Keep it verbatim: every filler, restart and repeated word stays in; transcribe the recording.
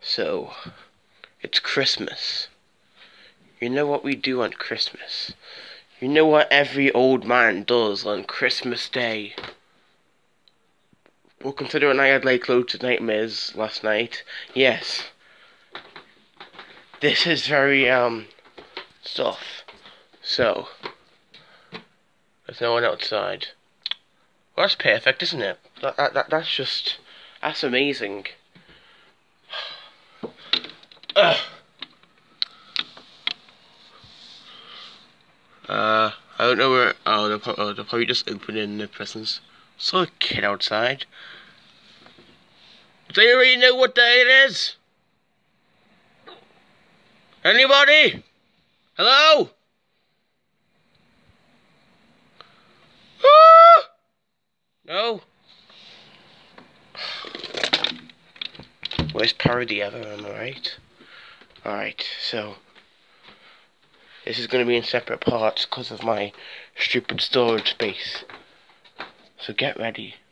So, it's Christmas. You know what we do on Christmas. You know what every old man does on Christmas Day. Well, considering I had like loads of nightmares last night, yes. This is very, um, stuff. So, there's no one outside. Well, that's perfect, isn't it? That, that, that That's just, that's amazing. Ugh. Uh, I don't know where. Oh, they're, pro oh, they're probably just opening the presents. Saw a kid outside. Do you really know what day it is? Anybody? Hello? Ah! No. Worst parody ever, am I right? Alright, so this is going to be in separate parts because of my stupid storage space. So get ready.